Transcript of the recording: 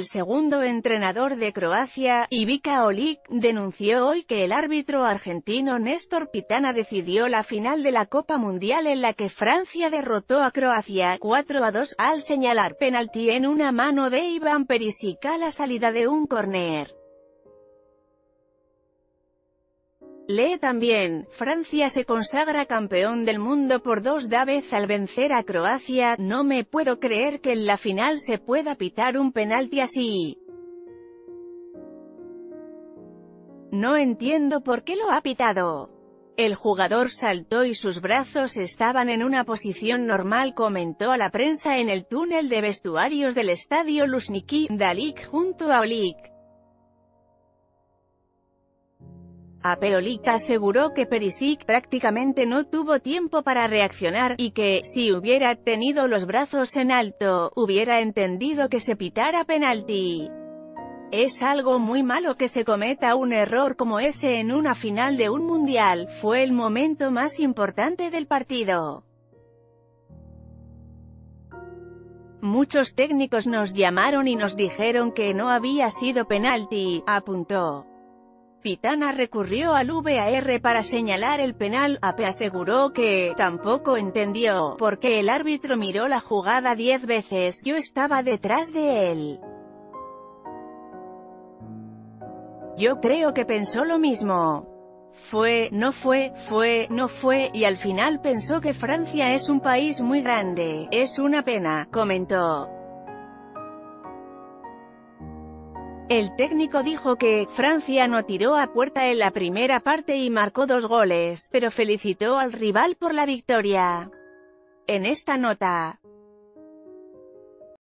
El segundo entrenador de Croacia, Ivica Olic, denunció hoy que el árbitro argentino Néstor Pitana decidió la final de la Copa Mundial en la que Francia derrotó a Croacia 4-2 al señalar penalti en una mano de Ivan Perisic a la salida de un córner. Lee también, Francia se consagra campeón del mundo por 2 al vencer a Croacia. No me puedo creer que en la final se pueda pitar un penalti así. No entiendo por qué lo ha pitado. El jugador saltó y sus brazos estaban en una posición normal, comentó a la prensa en el túnel de vestuarios del estadio Luzhniki Dalic junto a Olic. Olic aseguró que Perisic prácticamente no tuvo tiempo para reaccionar, y que, si hubiera tenido los brazos en alto, hubiera entendido que se pitara penalti. Es algo muy malo que se cometa un error como ese en una final de un mundial. Fue el momento más importante del partido. Muchos técnicos nos llamaron y nos dijeron que no había sido penalti, apuntó. Pitana recurrió al VAR para señalar el penal. Aseguró que tampoco entendió por qué el árbitro miró la jugada 10 veces. Yo estaba detrás de él. Yo creo que pensó lo mismo. No fue, y al final pensó que Francia es un país muy grande. Es una pena, comentó. El técnico dijo que Francia no tiró a puerta en la primera parte y marcó 2 goles, pero felicitó al rival por la victoria. En esta nota,